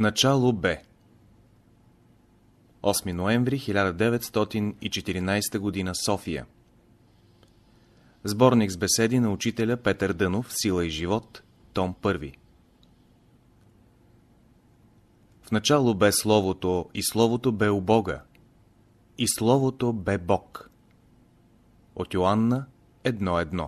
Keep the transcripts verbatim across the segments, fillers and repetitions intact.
начало бе. осми ноември хиляда деветстотин и четиринадесета година, София. Сборник с беседи на учителя Петър Дънов, Сила и живот, том първи. В начало бе Словото, и Словото бе у Бога, и Словото бе Бог. От Йоанна едно едно.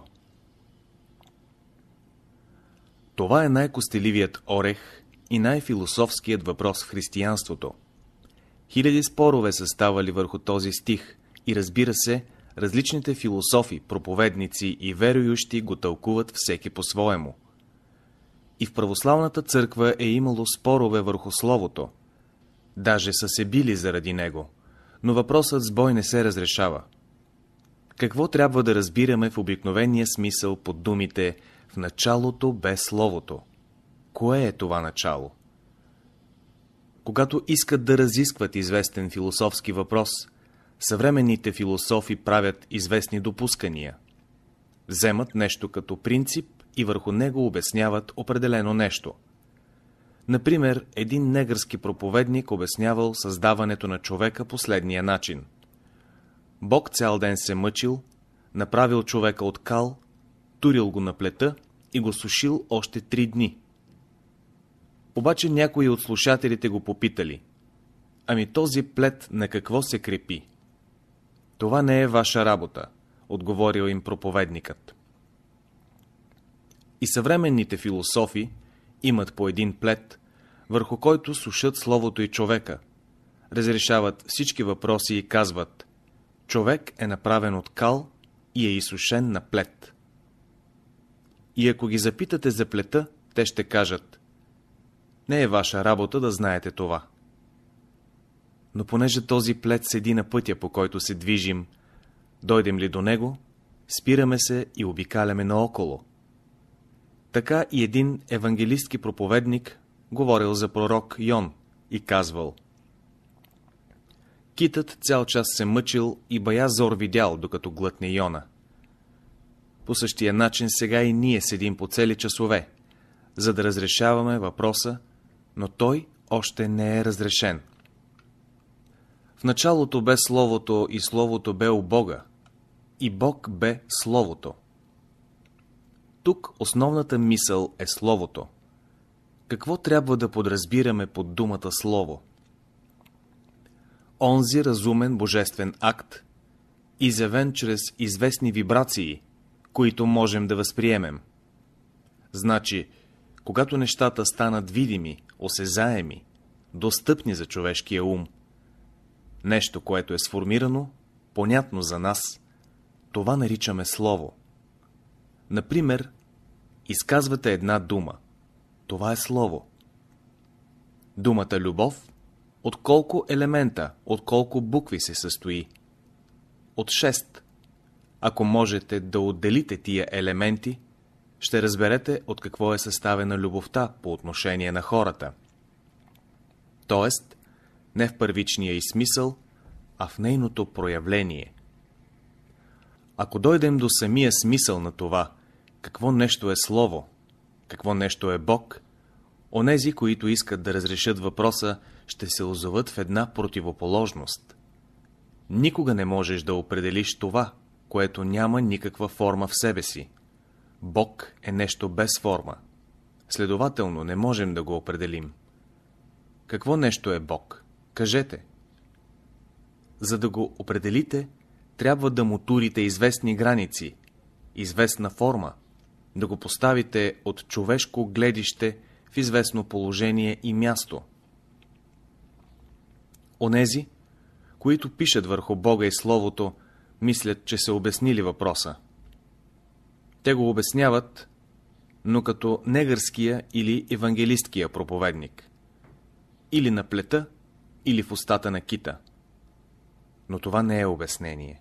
Това е най-костеливият орех и най-философският въпрос в християнството. Хиляди спорове са ставали върху този стих и, разбира се, различните философи, проповедници и верующи го тълкуват всеки по-своему. И в православната църква е имало спорове върху Словото. Даже са се били заради него, но въпросът с бой не се разрешава. Какво трябва да разбираме в обикновения смисъл под думите «в началото бе Словото»? Кое е това начало? Когато искат да разискват известен философски въпрос, съвременните философи правят известни допускания. Вземат нещо като принцип и върху него обясняват определено нещо. Например, един негърски проповедник обяснявал създаването на човека последния начин. Бог цял ден се мъчил, направил човека от кал, турил го на плета и го сушил още три дни. Обаче някои от слушателите го попитали: ами този плет на какво се крепи? Това не е ваша работа, отговорил им проповедникът. И съвременните философи имат по един плет, върху който сушат Словото и човека, разрешават всички въпроси и казват: човек е направен от кал и е изсушен на плет. И ако ги запитате за плета, те ще кажат: не е ваша работа да знаете това. Но понеже този плет седи на пътя, по който се движим, дойдем ли до него, спираме се и обикаляме наоколо. Така и един евангелистки проповедник говорил за пророк Йон и казвал: китът цял час се мъчил и бая зор видял, докато глътне Йона. По същия начин сега и ние седим по цели часове, за да разрешаваме въпроса, но той още не е разрешен. В началото бе Словото и Словото бе у Бога, и Бог бе Словото. Тук основната мисъл е Словото. Какво трябва да подразбираме под думата Слово? Онзи разумен божествен акт, изявен чрез известни вибрации, които можем да възприемем. Значи, когато нещата станат видими, осезаеми, достъпни за човешкия ум, нещо, което е сформирано, понятно за нас, това наричаме Слово. Например, изказвате една дума. Това е Слово. Думата любов от колко елемента, от колко букви се състои? От шест. Ако можете да отделите тия елементи, ще разберете от какво е съставена любовта по отношение на хората. Тоест, не в първичния й смисъл, а в нейното проявление. Ако дойдем до самия смисъл на това, какво нещо е Слово, какво нещо е Бог, онези, които искат да разрешат въпроса, ще се озоват в една противоположност. Никога не можеш да определиш това, което няма никаква форма в себе си. Бог е нещо без форма. Следователно не можем да го определим. Какво нещо е Бог? Кажете. За да го определите, трябва да му турите известни граници, известна форма, да го поставите от човешко гледище в известно положение и място. Онези, които пишат върху Бога и Словото, мислят, че са обяснили въпроса. Те го обясняват, но като негърския или евангелисткия проповедник. Или на плета, или в устата на кита. Но това не е обяснение.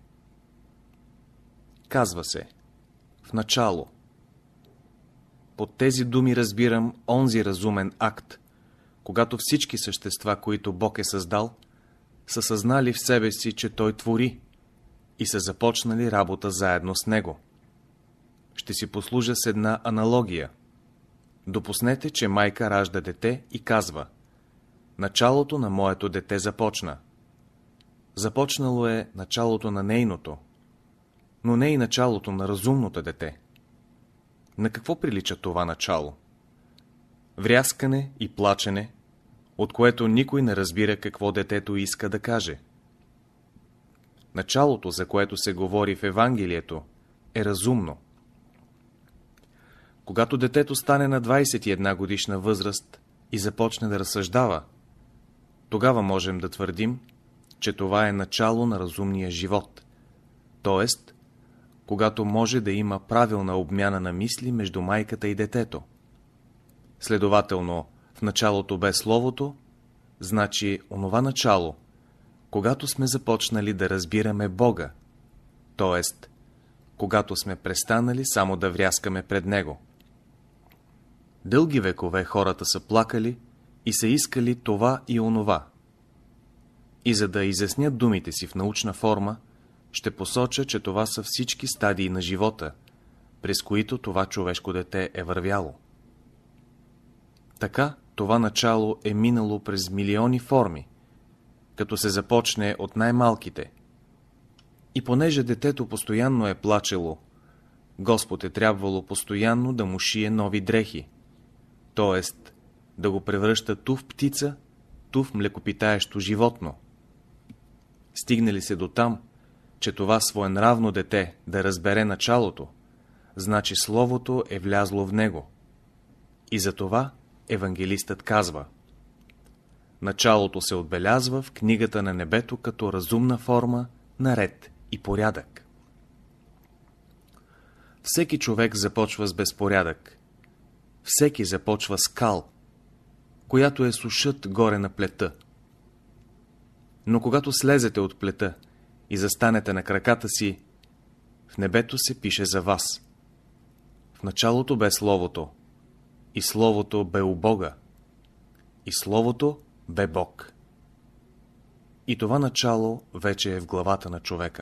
Казва се: в начало. Под тези думи разбирам онзи разумен акт, когато всички същества, които Бог е създал, са съзнали в себе си, че Той твори, и са започнали работа заедно с Него. Ще си послужа с една аналогия. Допуснете, че майка ражда дете и казва: началото на моето дете започна. Започнало е началото на нейното, но не и началото на разумното дете. На какво прилича това начало? Вряскане и плачене, от което никой не разбира какво детето иска да каже. Началото, за което се говори в Евангелието, е разумно. Когато детето стане на двайсет и една годишна възраст и започне да разсъждава, тогава можем да твърдим, че това е начало на разумния живот, т.е. когато може да има правилна обмяна на мисли между майката и детето. Следователно, в началото бе Словото, значи онова начало, когато сме започнали да разбираме Бога, т.е. когато сме престанали само да вряскаме пред Него. Дълги векове хората са плакали и са искали това и онова. И за да изяснят думите си в научна форма, ще посоча, че това са всички стадии на живота, през които това човешко дете е вървяло. Така, това начало е минало през милиони форми, като се започне от най-малките. И понеже детето постоянно е плачело, Господ е трябвало постоянно да му шие нови дрехи, т.е. да го превръща ту в птица, ту в млекопитаещо животно. Стигнали се до там, че това своенравно дете да разбере началото, значи Словото е влязло в него. И затова евангелистът казва: началото се отбелязва в книгата на небето като разумна форма на ред и порядък. Всеки човек започва с безпорядък. Всеки започва с кал, която е сушът горе на плета. Но когато слезете от плета и застанете на краката си, в небето се пише за вас: в началото бе Словото, и Словото бе у Бога, и Словото бе Бог. И това начало вече е в главата на човека.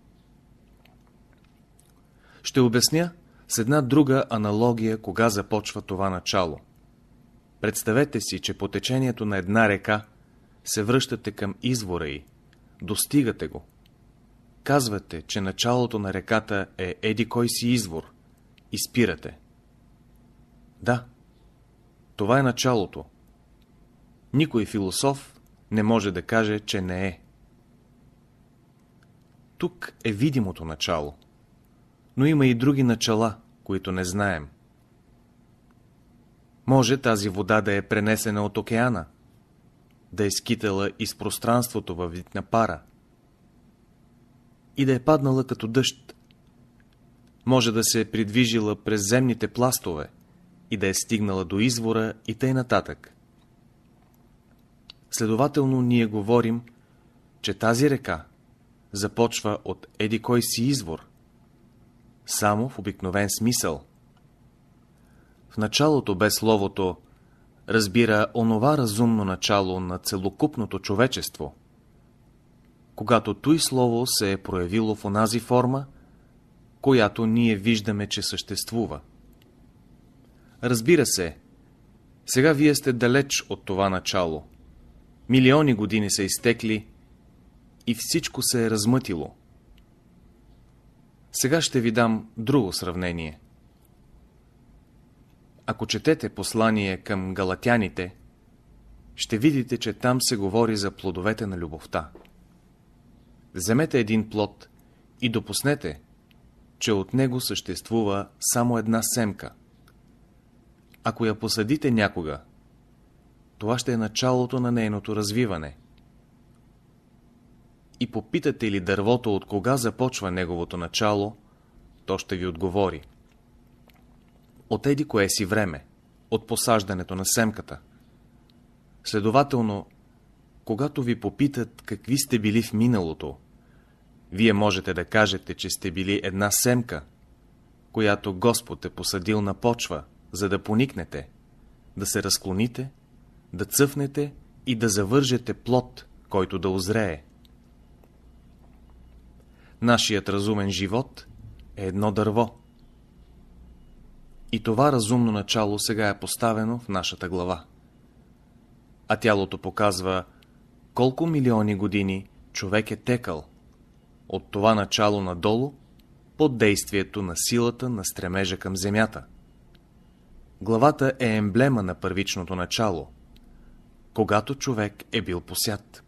Ще обясня с една друга аналогия, кога започва това начало. Представете си, че по течението на една река се връщате към извора й, достигате го. Казвате, че началото на реката е еди кой си извор, и спирате. Да, това е началото. Никой философ не може да каже, че не е. Тук е видимото начало, но има и други начала, които не знаем. Може тази вода да е пренесена от океана, да е скитала из пространството във вид на пара и да е паднала като дъжд. Може да се е придвижила през земните пластове и да е стигнала до извора и тъй нататък. Следователно ние говорим, че тази река започва от еди кой си извор, само в обикновен смисъл. В началото бе Словото разбира онова разумно начало на целокупното човечество, когато той Слово се е проявило в онази форма, която ние виждаме, че съществува. Разбира се, сега вие сте далеч от това начало. Милиони години са изтекли и всичко се е размътило. Сега ще ви дам друго сравнение. Ако четете послание към галатяните, ще видите, че там се говори за плодовете на любовта. Вземете един плод и допуснете, че от него съществува само една семка. Ако я посадите някога, това ще е началото на нейното развиване. И попитате ли дървото от кога започва неговото начало, то ще ви отговори: от еди кое си време, от посаждането на семката. Следователно, когато ви попитат какви сте били в миналото, вие можете да кажете, че сте били една семка, която Господ е посадил на почва, за да поникнете, да се разклоните, да цъфнете и да завържете плод, който да озрее. Нашият разумен живот е едно дърво. И това разумно начало сега е поставено в нашата глава. а тялото показва колко милиони години човек е текал от това начало надолу под действието на силата на стремежа към земята. Главата е емблема на първичното начало, когато човек е бил посят.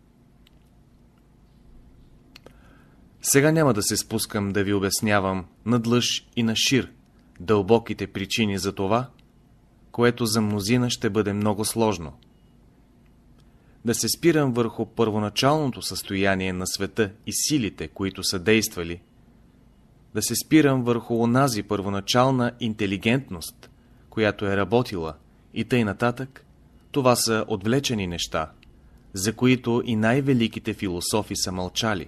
Сега няма да се спускам да ви обяснявам надлъж и нашир дълбоките причини за това, което за мнозина ще бъде много сложно. Да се спирам върху първоначалното състояние на света и силите, които са действали, да се спирам върху онази първоначална интелигентност, която е работила, и тъй нататък, това са отвлечени неща, за които и най-великите философи са мълчали.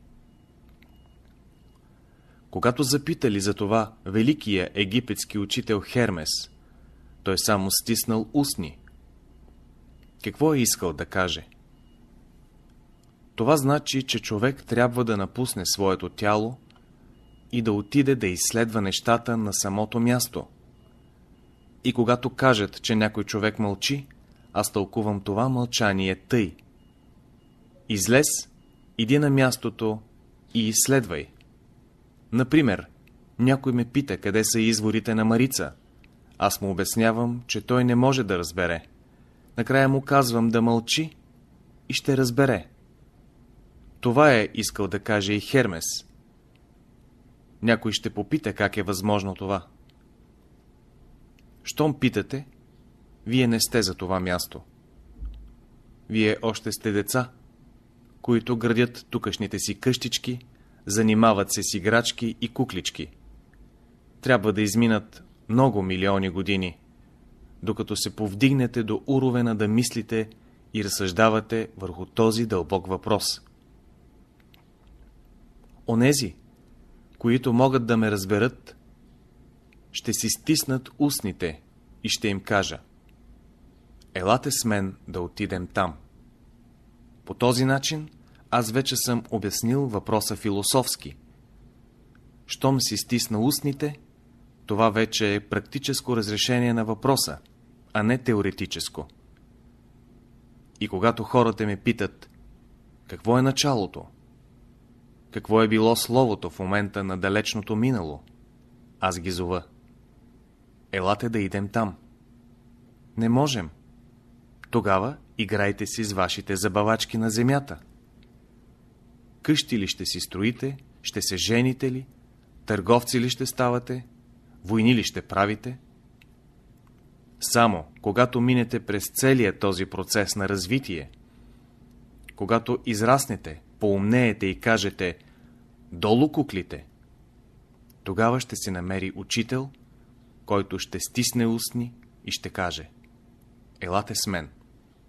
Когато запитали за това великия египетски учител Хермес, той само стиснал устни. Какво е искал да каже? Това значи, че човек трябва да напусне своето тяло и да отиде да изследва нещата на самото място. И когато кажат, че някой човек мълчи, аз тълкувам това мълчание тъй. Излез, иди на мястото и изследвай. Например, някой ме пита къде са изворите на Марица. Аз му обяснявам, че той не може да разбере. Накрая му казвам да мълчи и ще разбере. Това е искал да каже и Хермес. Някой ще попита как е възможно това. Щом питате, вие не сте за това място. Вие още сте деца, които градят тукашните си къщички, занимават се с играчки и куклички. Трябва да изминат много милиони години, докато се повдигнете до уровена да мислите и разсъждавате върху този дълбок въпрос. Онези, които могат да ме разберат, ще си стиснат устните и ще им кажа: елате с мен да отидем там. По този начин аз вече съм обяснил въпроса философски. Щом си стисна устните, това вече е практическо разрешение на въпроса, а не теоретическо. И когато хората ме питат: какво е началото? Какво е било словото в момента на далечното минало? Аз ги зова: елате да идем там. Не можем. Тогава играйте си с вашите забавачки на земята. Къщи ли ще си строите, ще се жените ли, търговци ли ще ставате, войни ли ще правите? Само когато минете през целия този процес на развитие, когато израснете, поумнеете и кажете: долу куклите, тогава ще се намери учител, който ще стисне устни и ще каже: елате с мен.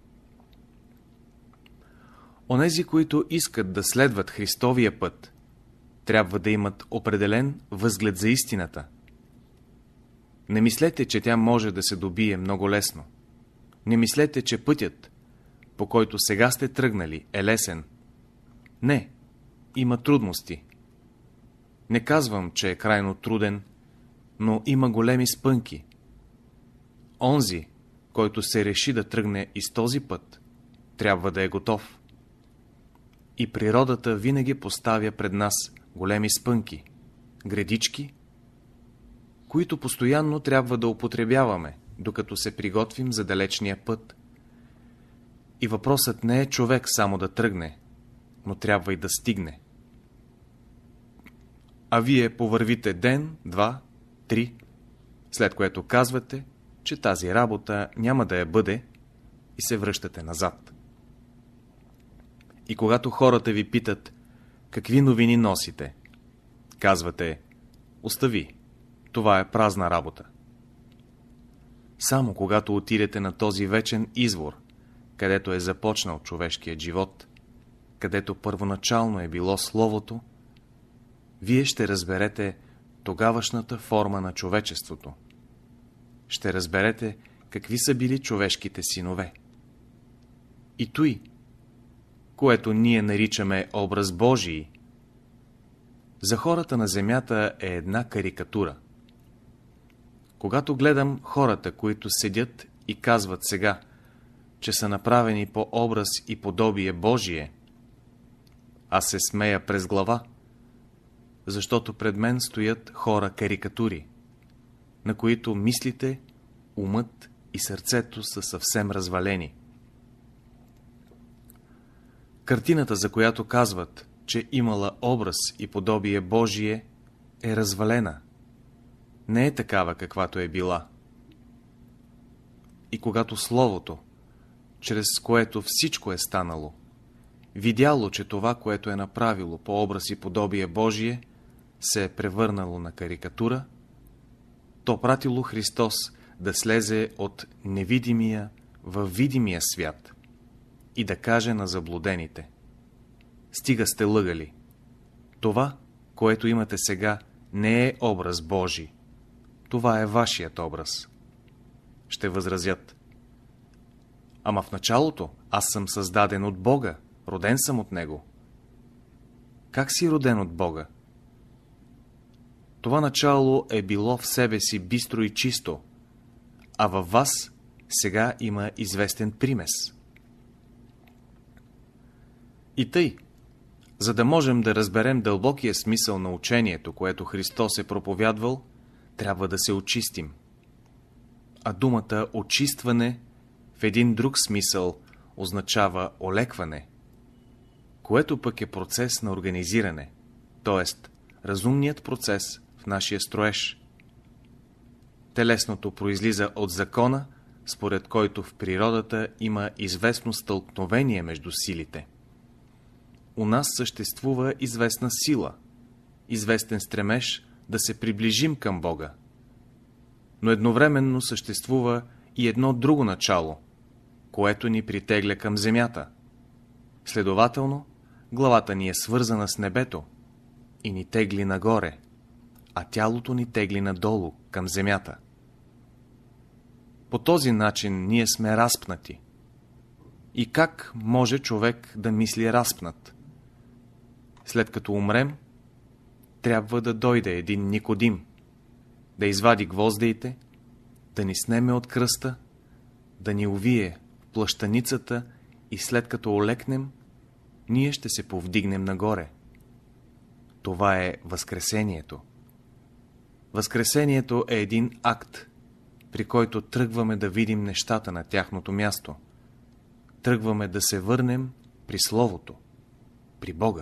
Онези, които искат да следват Христовия път, трябва да имат определен възглед за истината. Не мислете, че тя може да се добие много лесно. Не мислете, че пътят, по който сега сте тръгнали, е лесен. Не, има трудности. Не казвам, че е крайно труден, но има големи спънки. Онзи, който се реши да тръгне из този път, трябва да е готов. И природата винаги поставя пред нас големи спънки, гредички, които постоянно трябва да употребяваме, докато се приготвим за далечния път. И въпросът не е човек само да тръгне, но трябва и да стигне. А вие повървите ден, два, три, след което казвате, че тази работа няма да я бъде, и се връщате назад. И когато хората ви питат: какви новини носите, казвате: остави, това е празна работа. Само когато отидете на този вечен извор, където е започнал човешкият живот, където първоначално е било Словото, вие ще разберете тогавашната форма на човечеството. Ще разберете какви са били човешките синове. И той, което ние наричаме образ Божий, за хората на земята е една карикатура. Когато гледам хората, които седят и казват сега: че са направени по образ и подобие Божие, аз се смея през глава, защото пред мен стоят хора карикатури, на които мислите, умът и сърцето са съвсем развалени. Картината, за която казват, че имала образ и подобие Божие, е развалена. Не е такава, каквато е била. И когато Словото, чрез което всичко е станало, видяло, че това, което е направило по образ и подобие Божие, се е превърнало на карикатура, то пратило Христос да слезе от невидимия във видимия свят и да каже на заблудените: стига сте лъгали. Това, което имате сега, не е образ Божий. Това е вашият образ. Ще възразят: ама в началото аз съм създаден от Бога, роден съм от Него. Как си роден от Бога? Това начало е било в себе си бистро и чисто, а във вас сега има известен примес. И тъй, за да можем да разберем дълбокия смисъл на учението, което Христос е проповядвал, трябва да се очистим. А думата очистване в един друг смисъл означава олекване, което пък е процес на организиране, т.е. разумният процес в нашия строеж. Телесното произлиза от закона, според който в природата има известно стълкновение между силите. У нас съществува известна сила, известен стремеж да се приближим към Бога. Но едновременно съществува и едно друго начало, което ни притегля към земята. Следователно, главата ни е свързана с небето и ни тегли нагоре, а тялото ни тегли надолу, към земята. По този начин ние сме разпнати. И как може човек да мисли разпнат? След като умрем, трябва да дойде един Никодим, да извади гвоздеите, да ни снеме от кръста, да ни увие в плащаницата и след като олекнем, ние ще се повдигнем нагоре. Това е Възкресението. Възкресението е един акт, при който тръгваме да видим нещата на тяхното място. Тръгваме да се върнем при Словото, при Бога.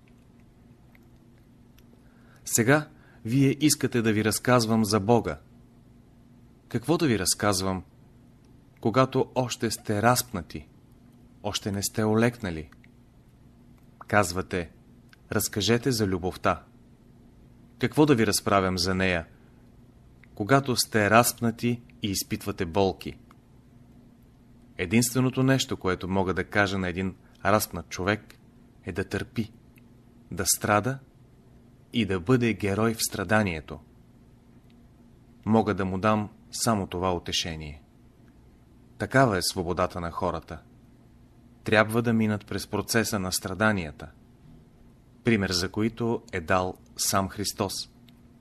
Сега вие искате да ви разказвам за Бога. Какво да ви разказвам, когато още сте разпнати, още не сте олекнали? Казвате: разкажете за любовта. Какво да ви разправям за нея, когато сте разпнати и изпитвате болки? Единственото нещо, което мога да кажа на един разпнат човек, е да търпи, да страда и да бъде герой в страданието. Мога да му дам само това утешение. Такава е свободата на хората. Трябва да минат през процеса на страданията, пример за които е дал сам Христос.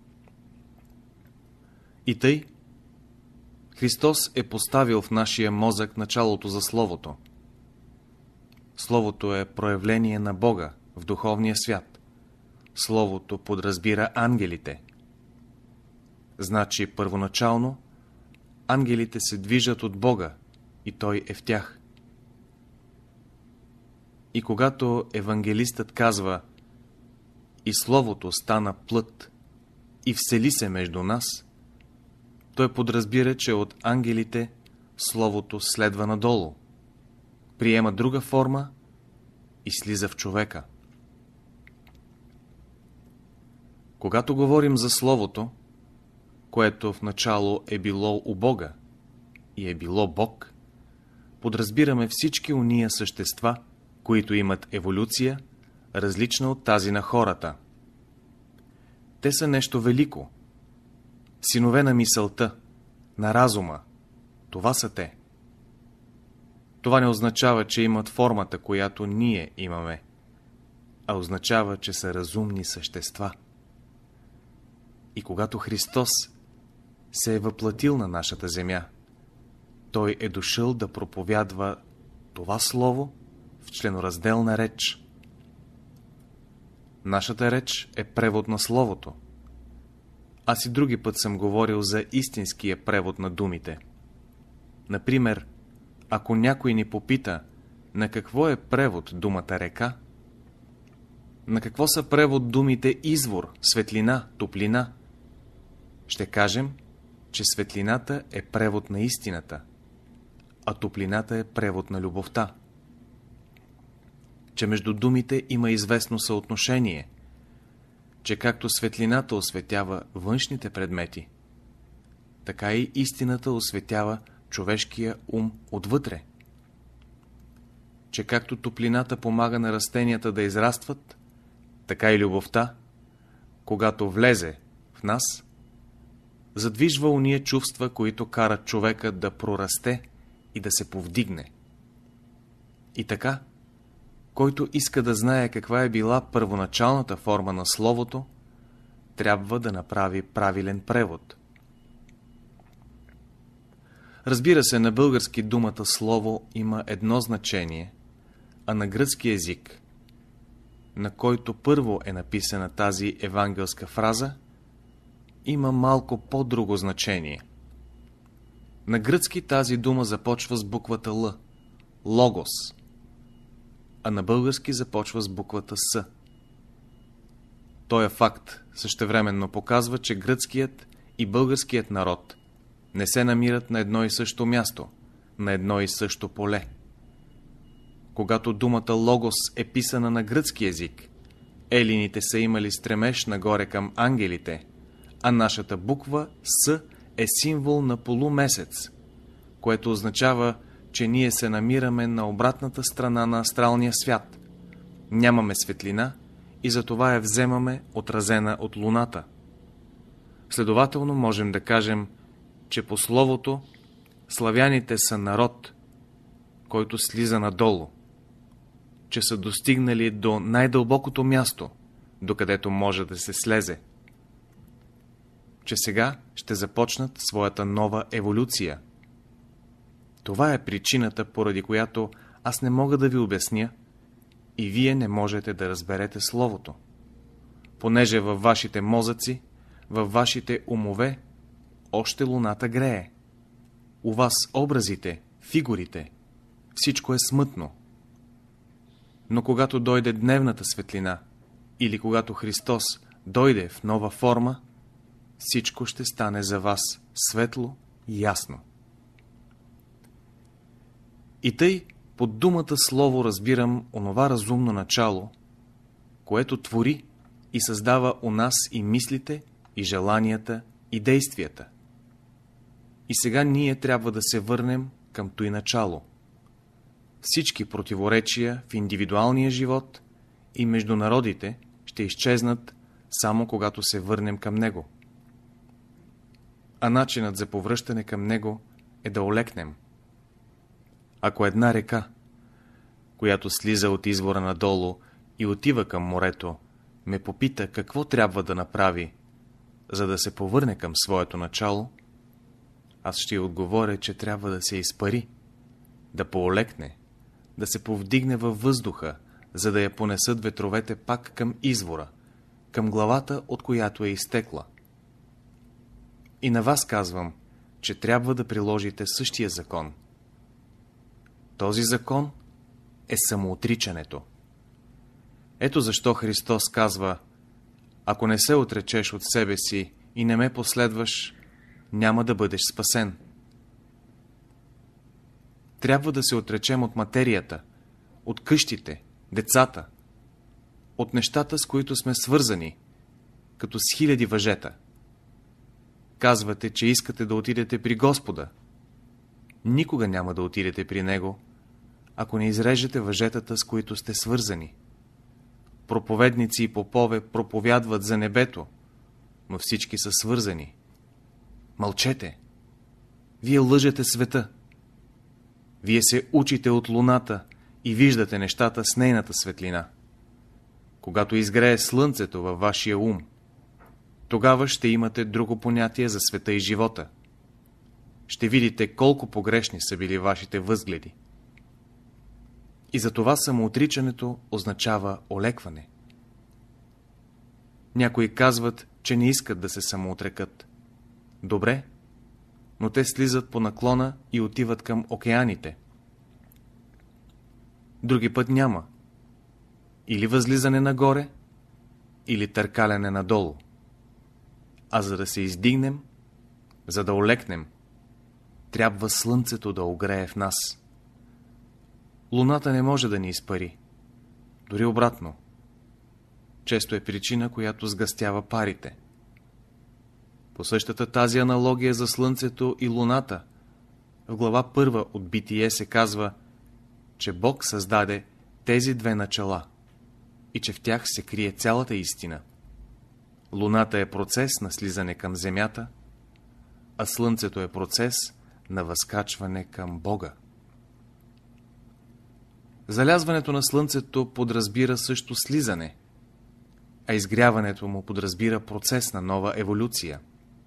И тъй, Христос е поставил в нашия мозък началото за Словото. Словото е проявление на Бога в духовния свят. Словото подразбира ангелите. Значи, първоначално, ангелите се движат от Бога и Той е в тях. И когато евангелистът казва: и Словото стана плът и всели се между нас, той подразбира, че от ангелите Словото следва надолу, приема друга форма и слиза в човека. Когато говорим за Словото, което в начало е било у Бога и е било Бог, подразбираме всички уния същества, които имат еволюция, различна от тази на хората. Те са нещо велико. Синове на мисълта, на разума. Това са те. Това не означава, че имат формата, която ние имаме, а означава, че са разумни същества. И когато Христос се е въплатил на нашата земя, той е дошъл да проповядва това слово в членоразделна реч. Нашата реч е превод на словото. Аз и други път съм говорил за истинския превод на думите. Например, ако някой ни попита на какво е превод думата река, на какво са превод думите извор, светлина, топлина, ще кажем, че светлината е превод на истината, а топлината е превод на любовта. Че между думите има известно съотношение, че както светлината осветява външните предмети, така и истината осветява човешкия ум отвътре. Че както топлината помага на растенията да израстват, така и любовта, когато влезе в нас, задвижва уния чувства, които карат човека да прорасте и да се повдигне. И така, който иска да знае каква е била първоначалната форма на словото, трябва да направи правилен превод. Разбира се, на български думата слово има едно значение, а на гръцки език, на който първо е написана тази евангелска фраза, има малко по-друго значение. На гръцки тази дума започва с буквата Л, логос, а на български започва с буквата С. Тоя факт същевременно показва, че гръцкият и българският народ не се намират на едно и също място, на едно и също поле. Когато думата логос е писана на гръцки език, елините са имали стремеж нагоре към ангелите, а нашата буква С е символ на полумесец, което означава, че ние се намираме на обратната страна на астралния свят. Нямаме светлина и затова я вземаме отразена от луната. Следователно можем да кажем, че по словото славяните са народ, който слиза надолу, че са достигнали до най-дълбокото място, докъдето може да се слезе, че сега ще започнат своята нова еволюция. Това е причината, поради която аз не мога да ви обясня и вие не можете да разберете словото, понеже във вашите мозъци, във вашите умове още луната грее. У вас образите, фигурите, всичко е смътно. Но когато дойде дневната светлина, или когато Христос дойде в нова форма, всичко ще стане за вас светло и ясно. И тъй, под думата слово разбирам онова разумно начало, което твори и създава у нас и мислите, и желанията, и действията. И сега ние трябва да се върнем към той начало. Всички противоречия в индивидуалния живот и между народите ще изчезнат само когато се върнем към него. А начинът за повръщане към него е да олекнем. Ако една река, която слиза от извора надолу и отива към морето, ме попита какво трябва да направи, за да се повърне към своето начало, аз ще й отговоря, че трябва да се изпари, да поолекне, да се повдигне във въздуха, за да я понесат ветровете пак към извора, към главата, от която е изтекла. И на вас казвам, че трябва да приложите същия закон. Този закон е самоотричането. Ето защо Христос казва: ако не се отречеш от себе си и не ме последваш, няма да бъдеш спасен. Трябва да се отречем от материята, от къщите, децата, от нещата, с които сме свързани, като с хиляди въжета. Казвате, че искате да отидете при Господа. Никога няма да отидете при Него, ако не изрежете въжетата, с които сте свързани. Проповедници и попове проповядват за небето, но всички са свързани. Мълчете! Вие лъжете света. Вие се учите от луната и виждате нещата с нейната светлина. Когато изгрее слънцето във вашия ум, тогава ще имате друго понятие за света и живота. ще видите колко погрешни са били вашите възгледи. И затова самоотричането означава олекване. Някои казват, че не искат да се самоотрекат. Добре, но те слизат по наклона и отиват към океаните. Други път няма. Или възлизане нагоре, или търкаляне надолу. А за да се издигнем, за да олекнем, трябва слънцето да огрее в нас. Луната не може да ни изпари. Дори обратно. Често е причина, която сгъстява парите. По същата тази аналогия за слънцето и луната, в глава първа от Битие се казва, че Бог създаде тези две начала и че в тях се крие цялата истина. Луната е процес на слизане към земята, а слънцето е процес на възкачване към Бога. Залязването на слънцето подразбира също слизане, а изгряването му подразбира процес на нова еволюция.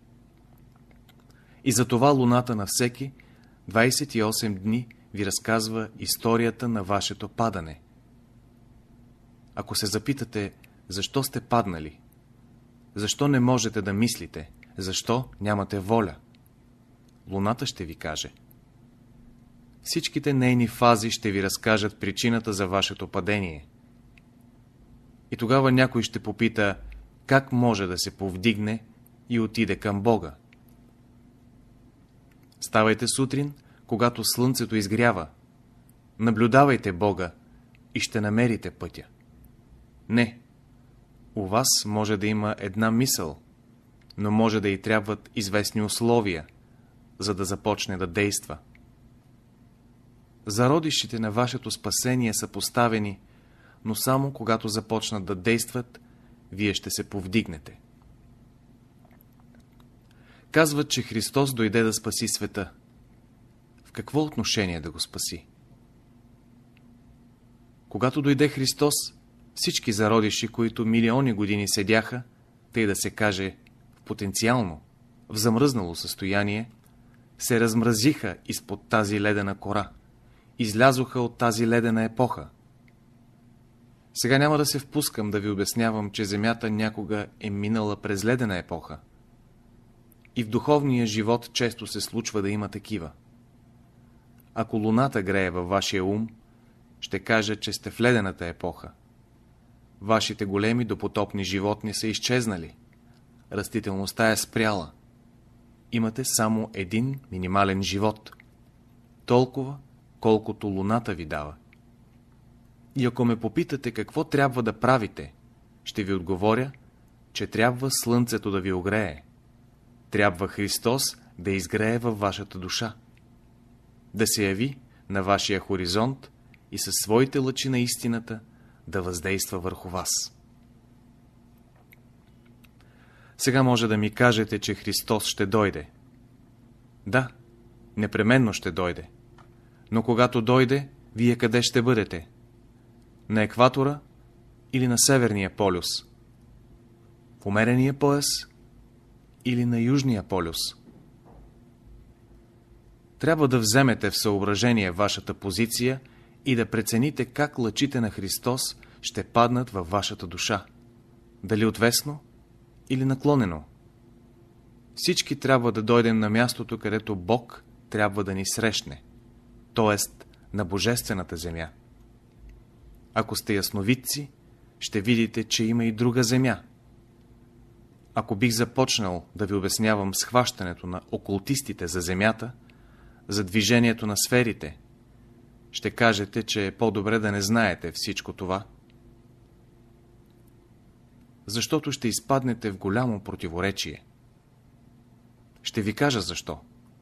И затова луната на всеки двадесет и осем дни ви разказва историята на вашето падане. Ако се запитате, защо сте паднали, защо не можете да мислите, защо нямате воля, луната ще ви каже. Всичките нейни фази ще ви разкажат причината за вашето падение. И тогава някой ще попита, как може да се повдигне и отиде към Бога. Ставайте сутрин, когато слънцето изгрява. Наблюдавайте Бога и ще намерите пътя. Не, у вас може да има една мисъл, но може да й трябват известни условия, за да започне да действа. Зародишите на вашето спасение са поставени, но само когато започнат да действат, вие ще се повдигнете. Казват, че Христос дойде да спаси света. В какво отношение да го спаси? Когато дойде Христос, всички зародиши, които милиони години седяха, тъй да се каже, в потенциално, в замръзнало състояние, се размразиха изпод тази ледена кора, излязоха от тази ледена епоха. Сега няма да се впускам да ви обяснявам, че Земята някога е минала през ледена епоха. И в духовния живот често се случва да има такива. Ако луната грее във вашия ум, ще кажа, че сте в ледената епоха. Вашите големи допотопни животни са изчезнали. Растителността е спряла. Имате само един минимален живот. Толкова, колкото луната ви дава. И ако ме попитате какво трябва да правите, ще ви отговоря, че трябва слънцето да ви огрее. Трябва Христос да изгрее във вашата душа. Да се яви на вашия хоризонт и със своите лъчи на истината да въздейства върху вас. Сега може да ми кажете, че Христос ще дойде. Да, непременно ще дойде. Но когато дойде, вие къде ще бъдете? На екватора или на Северния полюс? В умерения пояс или на Южния полюс? Трябва да вземете в съображение вашата позиция и да прецените как лъчите на Христос ще паднат във вашата душа. Дали отвесно или наклонено. Всички трябва да дойдем на мястото, където Бог трябва да ни срещне, т.е. на Божествената земя. Ако сте ясновидци, ще видите, че има и друга земя. Ако бих започнал да ви обяснявам схващането на окултистите за земята, за движението на сферите, ще кажете, че е по-добре да не знаете всичко това, защото ще изпаднете в голямо противоречие. Ще ви кажа защо.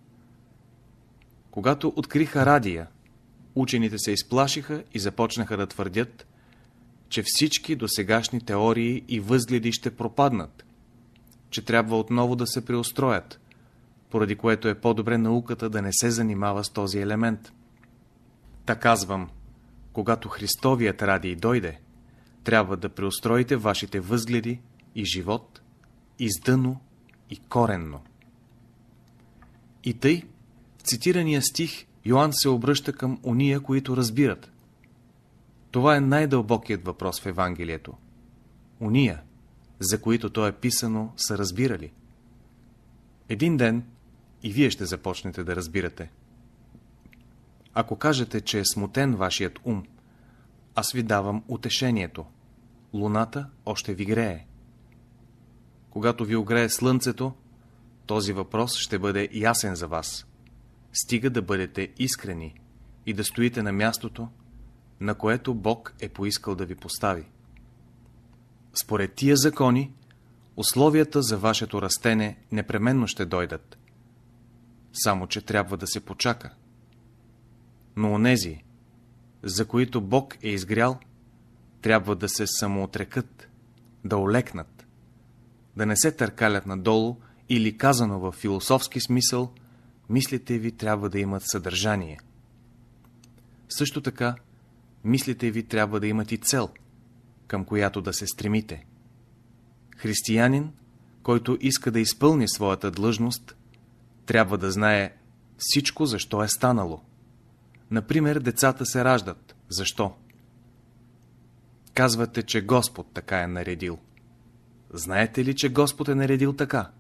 Когато откриха радия, учените се изплашиха и започнаха да твърдят, че всички досегашни теории и възгледи ще пропаднат, че трябва отново да се преустроят, поради което е по-добре науката да не се занимава с този елемент. Та казвам, когато Христовият радий дойде, трябва да преустроите вашите възгледи и живот издъно и коренно. И тъй, цитирания стих Йоан се обръща към ония, които разбират. Това е най-дълбокият въпрос в Евангелието. Ония, за които то е писано, са разбирали. Един ден и вие ще започнете да разбирате. Ако кажете, че е смутен вашият ум, аз ви давам утешението. Луната още ви грее. Когато ви огрее слънцето, този въпрос ще бъде ясен за вас. Стига да бъдете искрени и да стоите на мястото, на което Бог е поискал да ви постави. Според тия закони, условията за вашето растене непременно ще дойдат. Само че трябва да се почака. Но онези, за които Бог е изгрял, трябва да се самоотрекат, да олекнат, да не се търкалят надолу или, казано в философски смисъл, мислите ви трябва да имат съдържание. Също така, мислите ви трябва да имат и цел, към която да се стремите. Християнин, който иска да изпълни своята длъжност, трябва да знае всичко, защо е станало. Например, децата се раждат. Защо? Казвате, че Господ така е наредил. Знаете ли, че Господ е наредил така?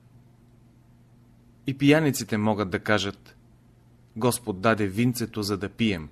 И пияниците могат да кажат: Господ даде винцето, за да пием.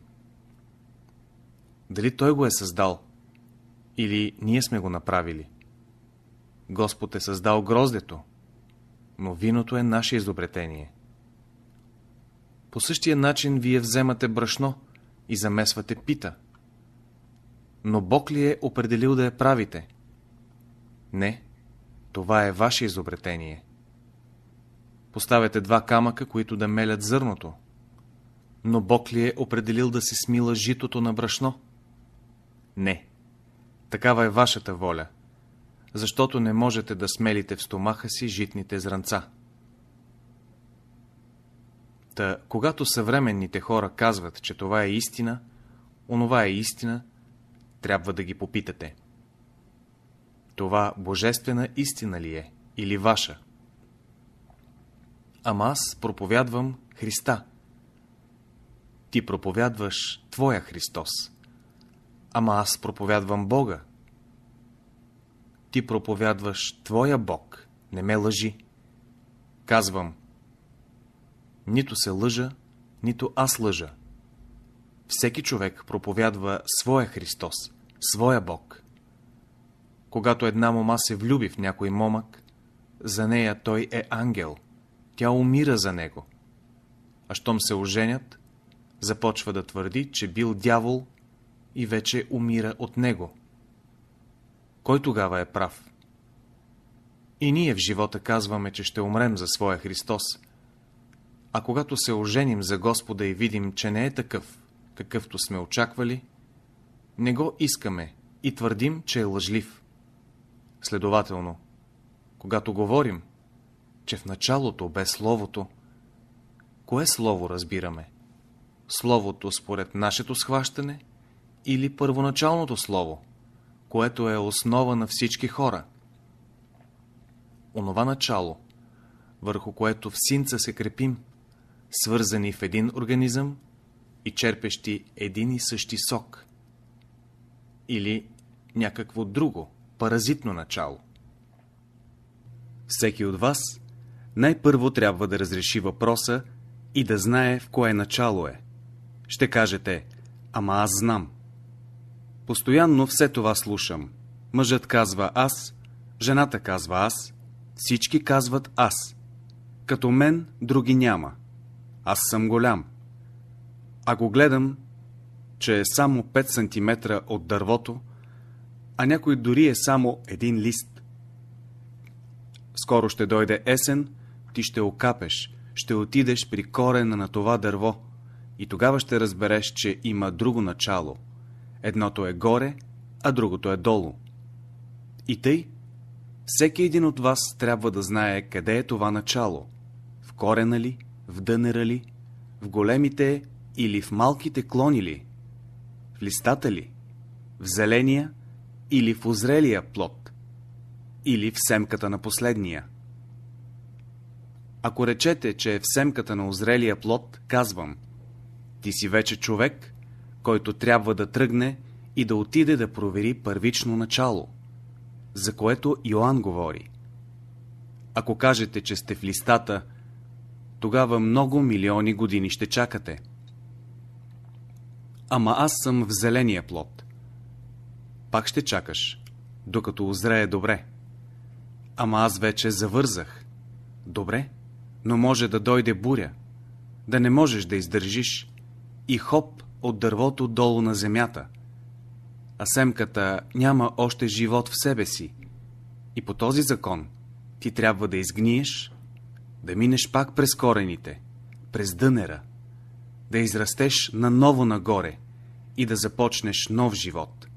Дали Той го е създал? Или ние сме го направили? Господ е създал гроздето, но виното е наше изобретение. По същия начин вие вземате брашно и замесвате пита. Но Бог ли е определил да я правите? Не, това е ваше изобретение. Поставяте два камъка, които да мелят зърното. Но Бог ли е определил да се смила житото на брашно? Не, такава е вашата воля, защото не можете да смелите в стомаха си житните зранца. Та, когато съвременните хора казват, че това е истина, онова е истина, трябва да ги попитате: това божествена истина ли е, или ваша? Ама аз проповядвам Христа. Ти проповядваш твоя Христос. Ама аз проповядвам Бога. Ти проповядваш твоя Бог. Не ме лъжи. Казвам: нито се лъжа, нито аз лъжа. Всеки човек проповядва своя Христос, своя Бог. Когато една мома се влюби в някой момък, за нея той е ангел. Тя умира за него. А щом се оженят, започва да твърди, че бил дявол и вече умира от него. Кой тогава е прав? И ние в живота казваме, че ще умрем за своя Христос. А когато се оженим за Господа и видим, че не е такъв, какъвто сме очаквали, не го искаме и твърдим, че е лъжлив. Следователно, когато говорим, че в началото бе Словото, кое слово разбираме? Словото според нашето схващане или първоначалното слово, което е основа на всички хора? Онова начало, върху което в синца се крепим, свързани в един организъм и черпещи един и същи сок. Или някакво друго, паразитно начало. Всеки от вас най-първо трябва да разреши въпроса и да знае в кое начало е. Ще кажете: ама аз знам. Постоянно все това слушам. Мъжът казва аз, жената казва аз, всички казват аз. Като мен други няма. Аз съм голям. А го гледам, че е само пет сантиметра от дървото, а някой дори е само един лист. Скоро ще дойде есен, ти ще окапеш, ще отидеш при корена на това дърво и тогава ще разбереш, че има друго начало. Едното е горе, а другото е долу. И тъй, всеки един от вас трябва да знае къде е това начало. В корена ли, в дънера ли, в големите или в малките клони ли, в листата ли, в зеления или в озрелия плод, или в семката на последния. Ако речете, че е в семката на озрелия плод, казвам: ти си вече човек, който трябва да тръгне и да отиде да провери първично начало, за което Йоан говори. Ако кажете, че сте в листата, тогава много милиони години ще чакате. Ама аз съм в зеления плод. Пак ще чакаш, докато озрее добре. Ама аз вече завързах. Добре, но може да дойде буря, да не можеш да издържиш и хоп от дървото долу на земята. А семката няма още живот в себе си. И по този закон ти трябва да изгниеш, да минеш пак през корените, през дънера, да израстеш наново нагоре и да започнеш нов живот.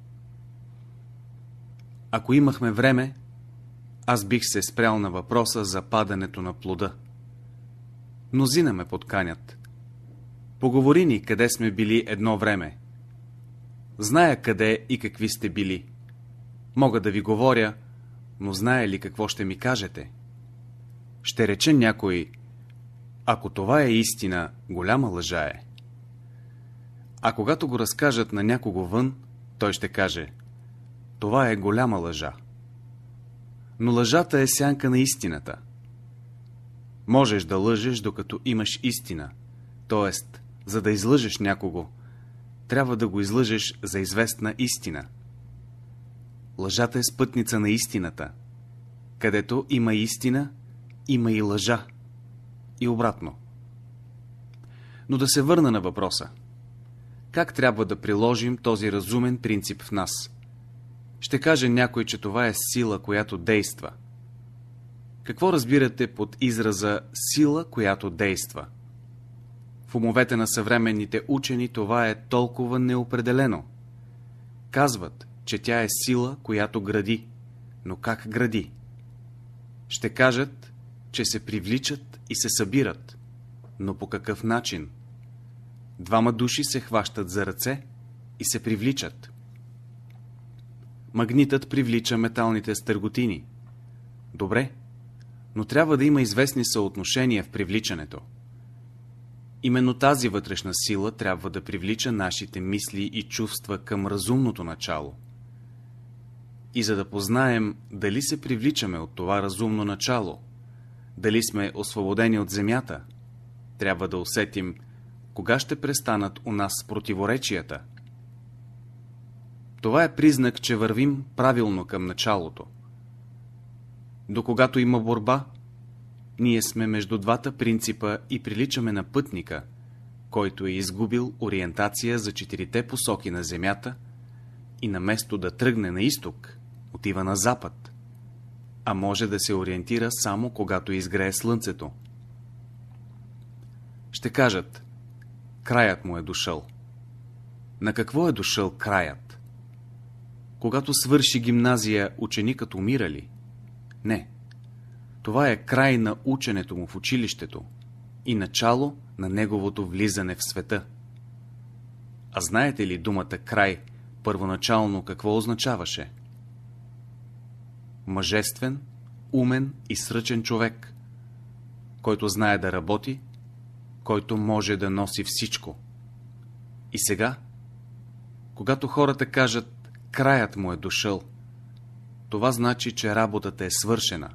Ако имахме време, аз бих се спрял на въпроса за падането на плода. Мнозина ме подканят. Поговори ни къде сме били едно време. Зная къде и какви сте били. Мога да ви говоря, но знае ли какво ще ми кажете? Ще рече някой: ако това е истина, голяма лъжа е. А когато го разкажат на някого вън, той ще каже: това е голяма лъжа. Но лъжата е сянка на истината. Можеш да лъжеш, докато имаш истина, т.е. за да излъжеш някого, трябва да го излъжеш за известна истина. Лъжата е спътница на истината. Където има истина, има и лъжа. И обратно. Но да се върна на въпроса. Как трябва да приложим този разумен принцип в нас? Ще каже някой, че това е сила, която действа. Какво разбирате под израза сила, която действа? В умовете на съвременните учени това е толкова неопределено. Казват, че тя е сила, която гради. Но как гради? Ще кажат, че се привличат и се събират. Но по какъв начин? Двама души се хващат за ръце и се привличат. Магнитът привлича металните стърготини. Добре, но трябва да има известни съотношения в привличането. Именно тази вътрешна сила трябва да привлича нашите мисли и чувства към разумното начало. И за да познаем дали се привличаме от това разумно начало, дали сме освободени от земята, трябва да усетим кога ще престанат у нас противоречията. Това е признак, че вървим правилно към началото. До когато има борба, ние сме между двата принципа и приличаме на пътника, който е изгубил ориентация за четирите посоки на земята и наместо да тръгне на изток, отива на запад, а може да се ориентира само когато изгрее слънцето. Ще кажат: краят му е дошъл. На какво е дошъл краят? Когато свърши гимназия, ученикът умира ли? Не. Това е край на ученето му в училището и начало на неговото влизане в света. А знаете ли думата край първоначално какво означаваше? Мъжествен, умен и сръчен човек, който знае да работи, който може да носи всичко. И сега, когато хората кажат: краят му е дошъл, това значи, че работата е свършена.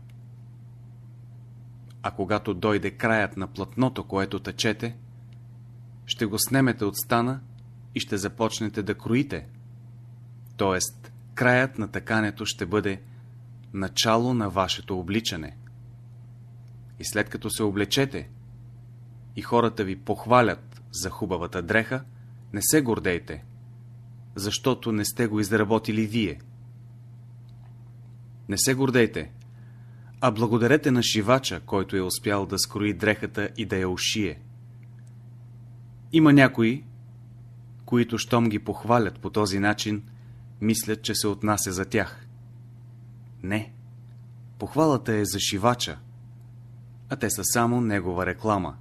А когато дойде краят на платното, което тъчете, ще го снемете от стана и ще започнете да кроите. Тоест, краят на тъкането ще бъде начало на вашето обличане. И след като се облечете и хората ви похвалят за хубавата дреха, не се гордейте, защото не сте го изработили вие. Не се гордейте, а благодарете на шивача, който е успял да скрои дрехата и да я ушие. Има някои, които щом ги похвалят по този начин, мислят, че се отнася за тях. Не, похвалата е за шивача, а те са само негова реклама.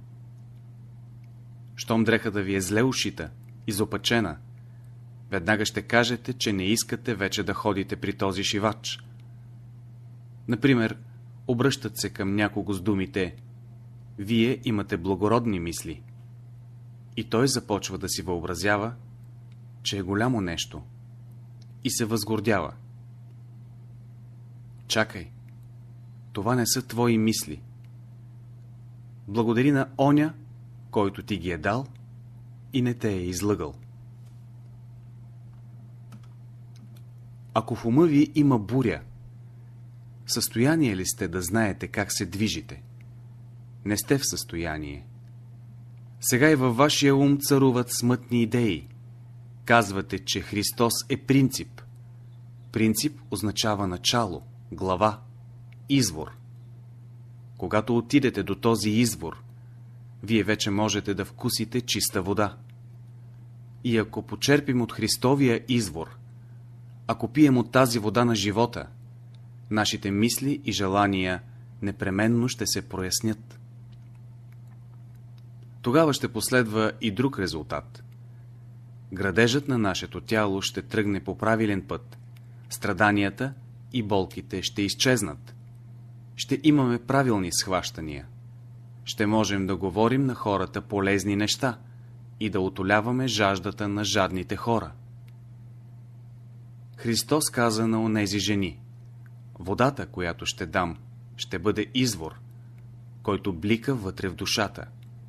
Щом дрехата ви е зле ушита, изопачена, веднага ще кажете, че не искате вече да ходите при този шивач. Например, обръщат се към някого с думите: вие имате благородни мисли. И той започва да си въобразява, че е голямо нещо и се възгордява. Чакай, това не са твои мисли. Благодари на оня, който ти ги е дал и не те е излъгал. Ако в ума ви има буря, в състояние ли сте да знаете как се движите? Не сте в състояние. Сега и във вашия ум царуват смътни идеи. Казвате, че Христос е принцип. Принцип означава начало, глава, извор. Когато отидете до този извор, вие вече можете да вкусите чиста вода. И ако почерпим от Христовия извор, ако пием от тази вода на живота, нашите мисли и желания непременно ще се прояснят. Тогава ще последва и друг резултат. Градежът на нашето тяло ще тръгне по правилен път, страданията и болките ще изчезнат. Ще имаме правилни схващания. Ще можем да говорим на хората полезни неща и да утоляваме жаждата на жадните хора. Христос каза на онези жени: водата, която ще дам, ще бъде извор, който блика вътре в душата.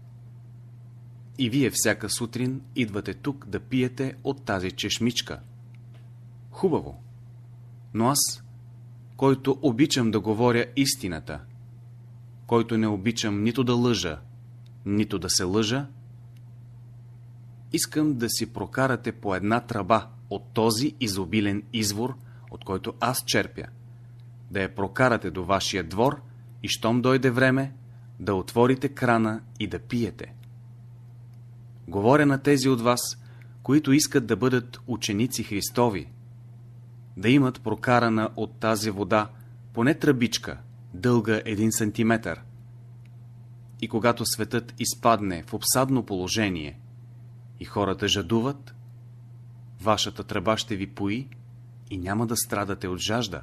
И вие всяка сутрин идвате тук да пиете от тази чешмичка. Хубаво. Но аз, който обичам да говоря истината, който не обичам нито да лъжа, нито да се лъжа, искам да си прокарате по една тръба от този изобилен извор, от който аз черпя, да я прокарате до вашия двор и щом дойде време, да отворите крана и да пиете. Говоря на тези от вас, които искат да бъдат ученици Христови, да имат прокарана от тази вода поне тръбичка, дълга един сантиметър. И когато светът изпадне в обсадно положение и хората жадуват, вашата тръба ще ви пои и няма да страдате от жажда.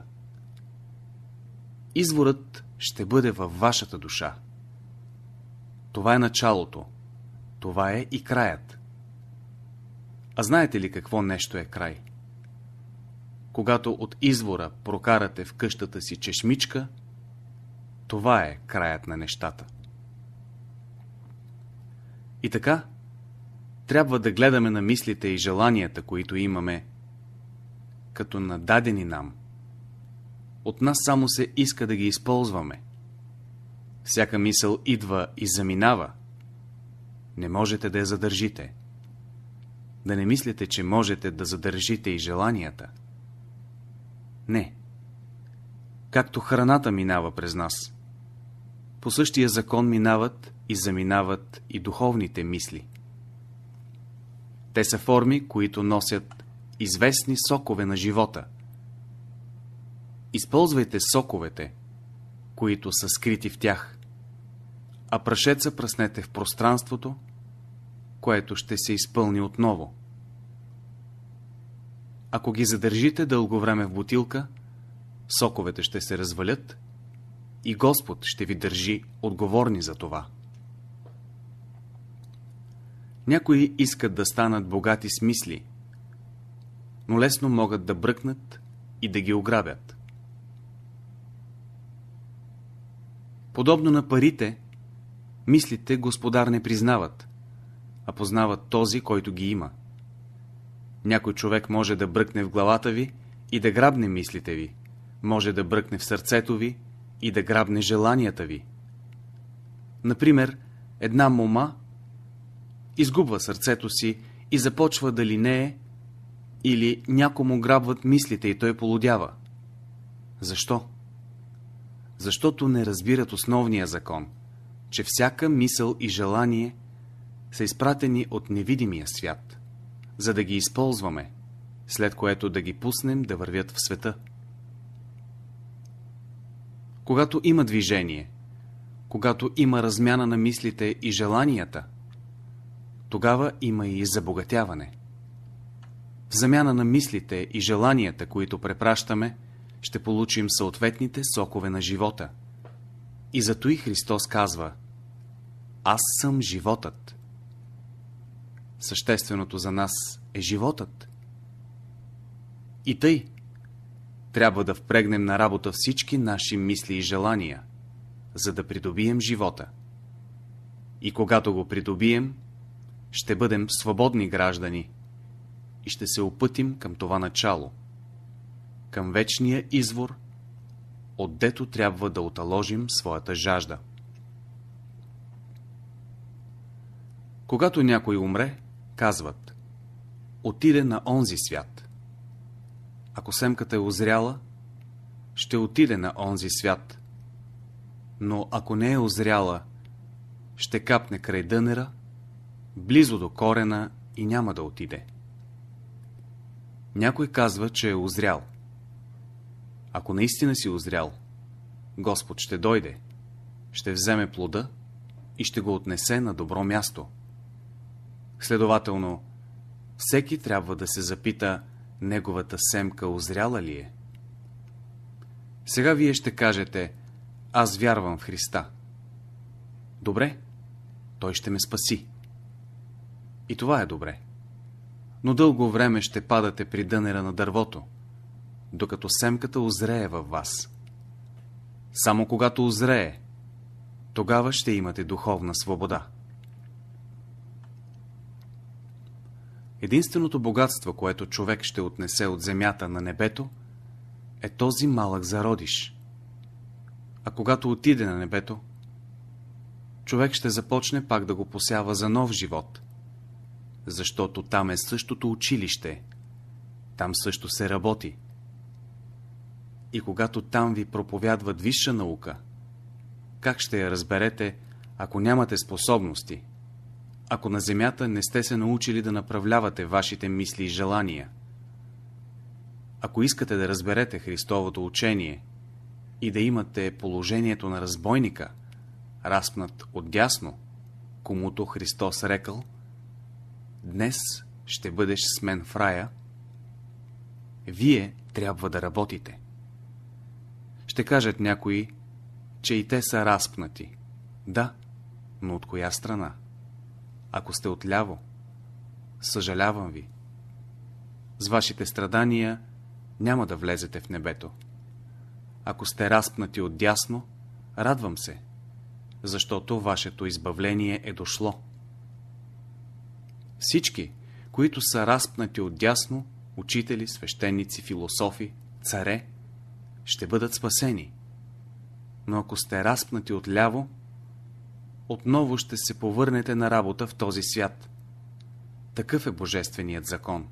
Изворът ще бъде във вашата душа. Това е началото. Това е и краят. А знаете ли какво нещо е край? Когато от извора прокарате в къщата си чешмичка, това е краят на нещата. И така, трябва да гледаме на мислите и желанията, които имаме, като нададени нам. От нас само се иска да ги използваме. Всяка мисъл идва и заминава. Не можете да я задържите. Да не мислите, че можете да задържите и желанията. Не. Както храната минава през нас, по същия закон минават и заминават и духовните мисли. Те са форми, които носят известни сокове на живота. Използвайте соковете, които са скрити в тях, а прашеца пръснете в пространството, което ще се изпълни отново. Ако ги задържите дълго време в бутилка, соковете ще се развалят и Господ ще ви държи отговорни за това. Някои искат да станат богати с мисли, но лесно могат да бръкнат и да ги ограбят. Подобно на парите, мислите Господар не признават, а познават този, който ги има. Някой човек може да бръкне в главата ви и да грабне мислите ви, може да бръкне в сърцето ви и да грабне желанията ви. Например, една мома изгубва сърцето си и започва да линее, или някому грабват мислите и той полудява. Защо? Защото не разбират основния закон, че всяка мисъл и желание са изпратени от невидимия свят, за да ги използваме, след което да ги пуснем да вървят в света. Когато има движение, когато има размяна на мислите и желанията, тогава има и забогатяване. В замяна на мислите и желанията, които препращаме, ще получим съответните сокове на живота. И зато и Христос казва: Аз съм животът. Същественото за нас е животът. И тъй, трябва да впрегнем на работа всички наши мисли и желания, за да придобием живота. И когато го придобием, ще бъдем свободни граждани и ще се опътим към това начало, към вечния извор, отдето трябва да оталожим своята жажда. Когато някой умре, казват: отиде на онзи свят. Ако семката е озряла, ще отиде на онзи свят. Но ако не е озряла, ще капне край дънера, близо до корена и няма да отиде. Някой казва, че е озрял. Ако наистина си озрял, Господ ще дойде, ще вземе плода и ще го отнесе на добро място. Следователно, всеки трябва да се запита, неговата семка озряла ли е? Сега вие ще кажете: аз вярвам в Христа. Добре, Той ще ме спаси. И това е добре. Но дълго време ще падате при дънера на дървото, докато семката озрее във вас. Само когато озрее, тогава ще имате духовна свобода. Единственото богатство, което човек ще отнесе от земята на небето, е този малък зародиш. А когато отиде на небето, човек ще започне пак да го посява за нов живот, защото там е същото училище, там също се работи. И когато там ви проповядват висша наука, как ще я разберете, ако нямате способности, ако на земята не сте се научили да направлявате вашите мисли и желания? Ако искате да разберете Христовото учение и да имате положението на разбойника, разпнат отдясно, комуто Христос рекъл: днес ще бъдеш с мен в рая, вие трябва да работите. Ще кажат някои, че и те са разпнати. Да, но от коя страна? Ако сте отляво, съжалявам ви. С вашите страдания няма да влезете в небето. Ако сте разпнати отдясно, радвам се, защото вашето избавление е дошло. Всички, които са разпнати отдясно, учители, свещеници, философи, царе, ще бъдат спасени. Но ако сте разпнати отляво, отново ще се повърнете на работа в този свят. Такъв е божественият закон.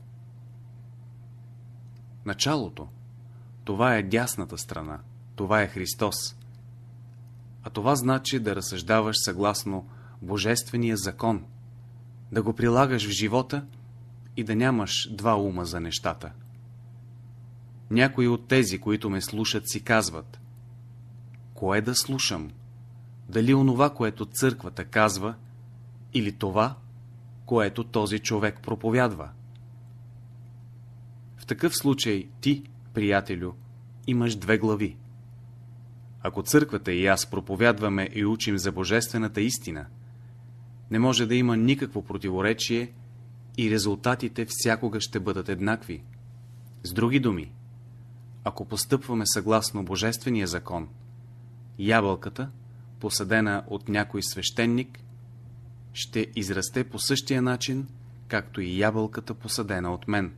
Началото, това е дясната страна, това е Христос. А това значи да разсъждаваш съгласно божествения закон, да го прилагаш в живота и да нямаш два ума за нещата. Някои от тези, които ме слушат, си казват: кое да слушам? Дали онова, което църквата казва, или това, което този човек проповядва? В такъв случай ти, приятелю, имаш две глави. Ако църквата и аз проповядваме и учим за божествената истина, не може да има никакво противоречие и резултатите всякога ще бъдат еднакви. С други думи, ако постъпваме съгласно божествения закон, ябълката, посадена от някой свещеник, ще израсте по същия начин, както и ябълката, посадена от мен.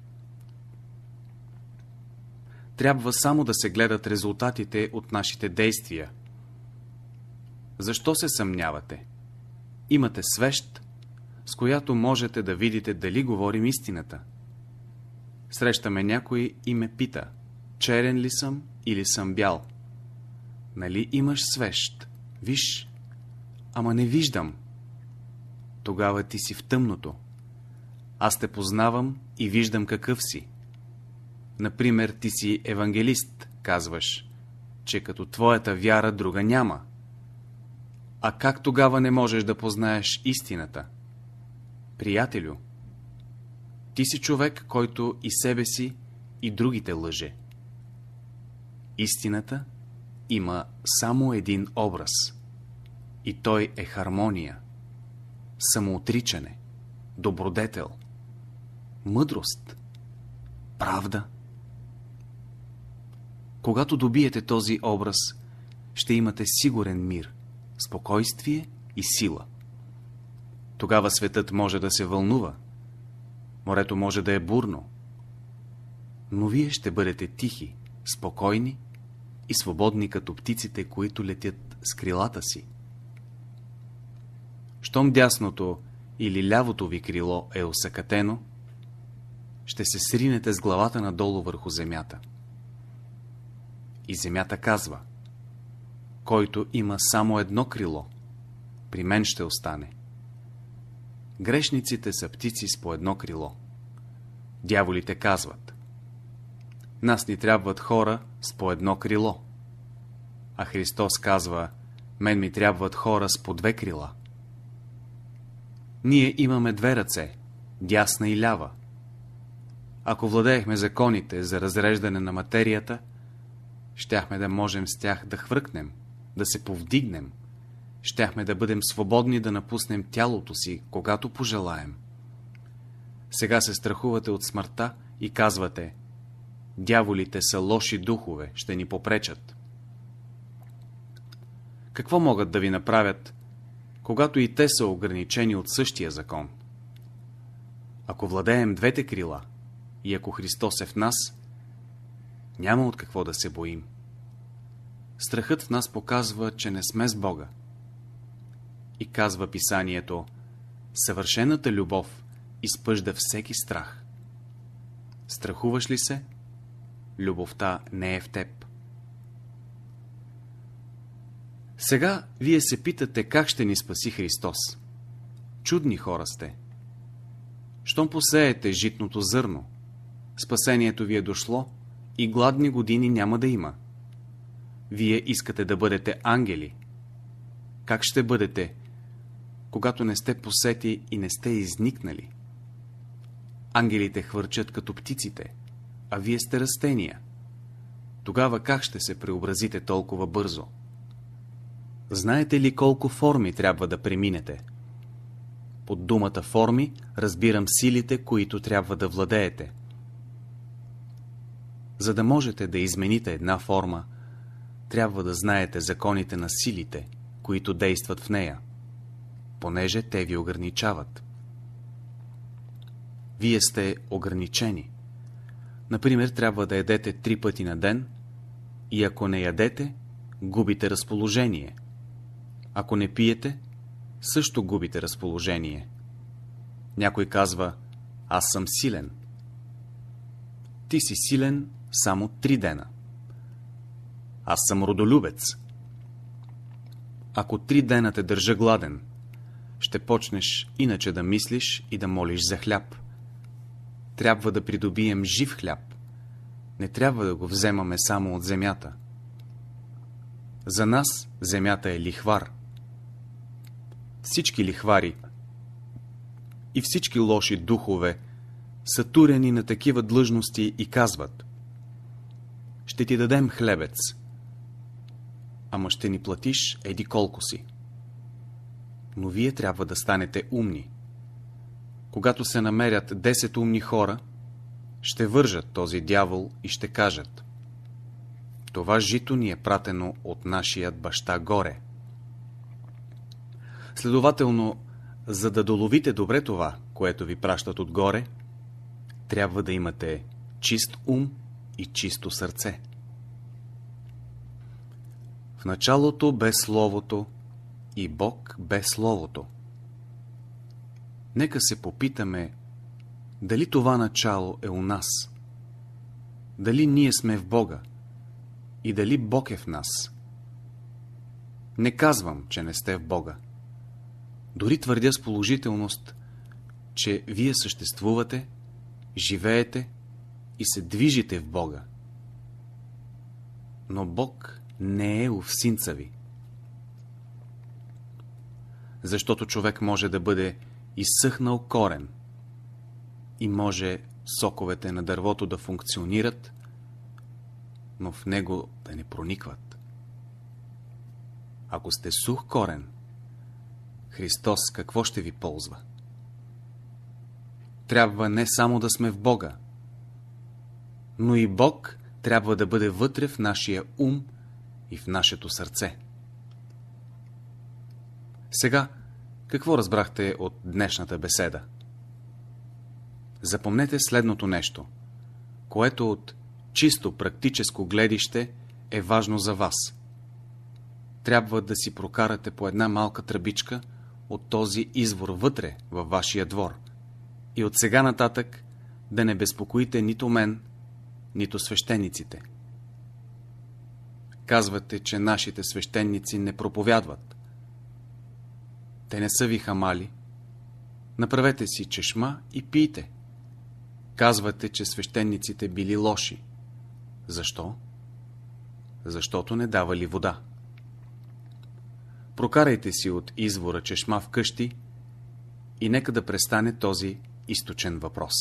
Трябва само да се гледат резултатите от нашите действия. Защо се съмнявате? Имате свещ, с която можете да видите дали говорим истината. Срещаме някой и ме пита: черен ли съм или съм бял? Нали имаш свещ? Виж. Ама не виждам. Тогава ти си в тъмното. Аз те познавам и виждам какъв си. Например, ти си евангелист, казваш, че като твоята вяра друга няма. А как тогава не можеш да познаеш истината? Приятелю, ти си човек, който и себе си, и другите лъже. Истината има само един образ. И той е хармония, самоотричане, добродетел, мъдрост, правда. Когато добиете този образ, ще имате сигурен мир, спокойствие и сила. Тогава светът може да се вълнува, морето може да е бурно, но вие ще бъдете тихи, спокойни и свободни като птиците, които летят с крилата си. Щом дясното или лявото ви крило е осакатено, ще се сринете с главата надолу върху земята. И земята казва: който има само едно крило, при мен ще остане. Грешниците са птици с по едно крило. Дяволите казват: нас ни трябват хора с по едно крило. А Христос казва: мен ми трябват хора с по две крила. Ние имаме две ръце, дясна и лява. Ако владеехме законите за разреждане на материята, щяхме да можем с тях да хвръкнем, да се повдигнем, щяхме да бъдем свободни да напуснем тялото си, когато пожелаем. Сега се страхувате от смъртта и казвате: дяволите са лоши духове, ще ни попречат. Какво могат да ви направят, когато и те са ограничени от същия закон? Ако владеем двете крила и ако Христос е в нас, няма от какво да се боим. Страхът в нас показва, че не сме с Бога. И казва писанието: съвършената любов изпъжда всеки страх. Страхуваш ли се? Любовта не е в теб. Сега вие се питате как ще ни спаси Христос. Чудни хора сте. Щом посеете житното зърно, спасението ви е дошло и гладни години няма да има. Вие искате да бъдете ангели. Как ще бъдете, когато не сте посети и не сте изникнали? Ангелите хвърчат като птиците, а вие сте растения. Тогава как ще се преобразите толкова бързо? Знаете ли колко форми трябва да преминете? Под думата форми разбирам силите, които трябва да владеете. За да можете да измените една форма, трябва да знаете законите на силите, които действат в нея, понеже те ви ограничават. Вие сте ограничени. Например, трябва да ядете три пъти на ден и ако не ядете, губите разположение. Ако не пиете, също губите разположение. Някой казва: аз съм силен. Ти си силен само три дена. Аз съм родолюбец. Ако три дена те държа гладен, ще почнеш иначе да мислиш и да молиш за хляб. Трябва да придобием жив хляб. Не трябва да го вземаме само от земята. За нас земята е лихвар. Всички лихвари и всички лоши духове са турени на такива длъжности и казват: ще ти дадем хлебец, ама ще ни платиш еди колко си. Но вие трябва да станете умни. Когато се намерят десет умни хора, ще вържат този дявол и ще кажат: това жито ни е пратено от нашият баща горе. Следователно, за да доловите добре това, което ви пращат отгоре, трябва да имате чист ум и чисто сърце. В началото бе Словото и Бог бе Словото. Нека се попитаме, дали това начало е у нас, дали ние сме в Бога и дали Бог е в нас. Не казвам, че не сте в Бога. Дори твърдя с положителност, че вие съществувате, живеете и се движите в Бога. Но Бог не е у всинца ви. Защото човек може да бъде изсъхнал корен и може соковете на дървото да функционират, но в него да не проникват. Ако сте сух корен, Христос какво ще ви ползва? Трябва не само да сме в Бога, но и Бог трябва да бъде вътре в нашия ум и в нашето сърце. Сега, какво разбрахте от днешната беседа? Запомнете следното нещо, което от чисто практическо гледище е важно за вас. Трябва да си прокарате по една малка тръбичка от този извор вътре във вашия двор и от сега нататък да не безпокоите нито мен, нито свещениците. Казвате, че нашите свещеници не проповядват. Те не са ви хамали. Направете си чешма и пийте. Казвате, че свещениците били лоши. Защо? Защото не давали вода. Прокарайте си от извора чешма вкъщи и нека да престане този източен въпрос.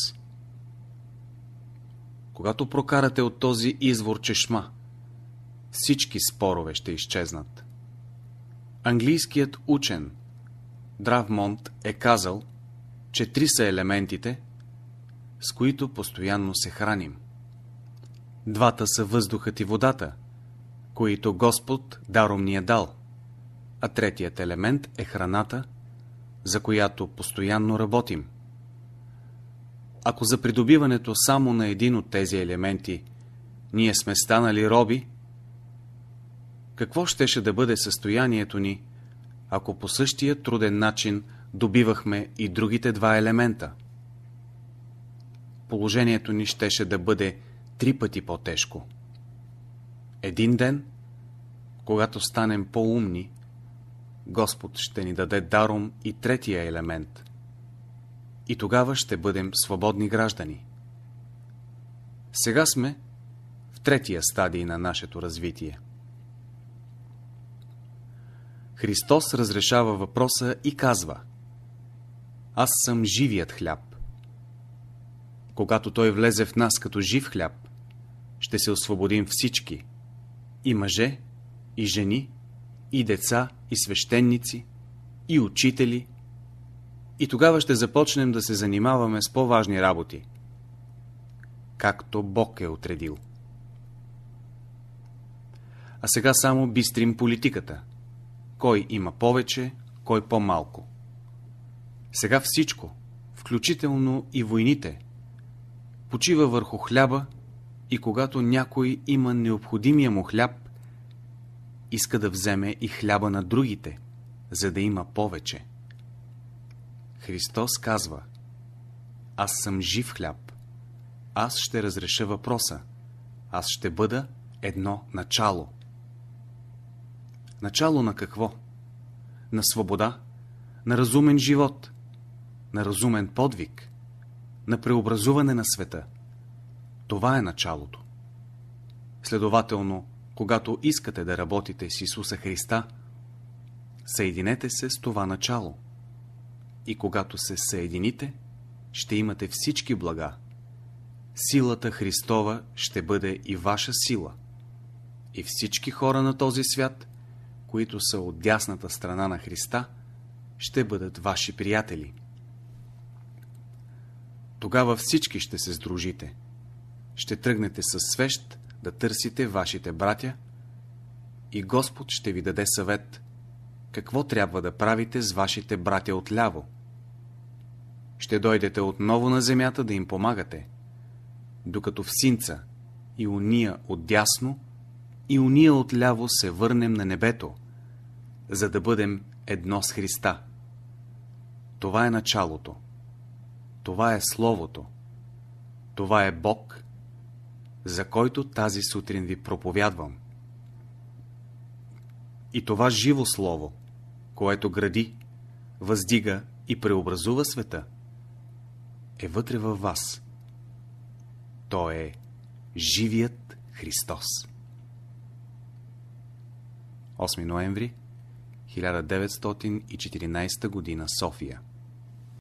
Когато прокарате от този извор чешма, всички спорове ще изчезнат. Английският учен Дравмонт е казал, че три са елементите, с които постоянно се храним. Двата са въздухът и водата, които Господ даром ни е дал, а третият елемент е храната, за която постоянно работим. Ако за придобиването само на един от тези елементи ние сме станали роби, какво щеше да бъде състоянието ни, ако по същия труден начин добивахме и другите два елемента? Положението ни щеше да бъде три пъти по-тежко. Един ден, когато станем по-умни, Господ ще ни даде даром и третия елемент. И тогава ще бъдем свободни граждани. Сега сме в третия стадий на нашето развитие. Христос разрешава въпроса и казва: Аз съм живият хляб. Когато Той влезе в нас като жив хляб, ще се освободим всички, и мъже, и жени, и деца, и свещеници, и учители, и тогава ще започнем да се занимаваме с по-важни работи, както Бог е отредил. А сега само бистрим политиката. Кой има повече, кой по-малко. Сега всичко, включително и войните, почива върху хляба, и когато някой има необходимия му хляб, иска да вземе и хляба на другите, за да има повече. Христос казва: Аз съм жив хляб. Аз ще разреша въпроса. Аз ще бъда едно начало. Начало на какво? На свобода, на разумен живот, на разумен подвиг, на преобразуване на света. Това е началото. Следователно, когато искате да работите с Исуса Христа, съединете се с това начало. И когато се съедините, ще имате всички блага. Силата Христова ще бъде и ваша сила. И всички хора на този свят, които са от дясната страна на Христа, ще бъдат ваши приятели. Тогава всички ще се сдружите. Ще тръгнете със свещ да търсите вашите братя и Господ ще ви даде съвет какво трябва да правите с вашите братя отляво. Ще дойдете отново на земята да им помагате, докато в синца и уния отдясно и уния отляво се върнем на небето, за да бъдем едно с Христа. Това е началото. Това е Словото. Това е Бог, за който тази сутрин ви проповядвам. И това живо Слово, което гради, въздига и преобразува света, е вътре във вас. То е живият Христос. осми ноември хиляда деветстотин и четиринадесета година, София.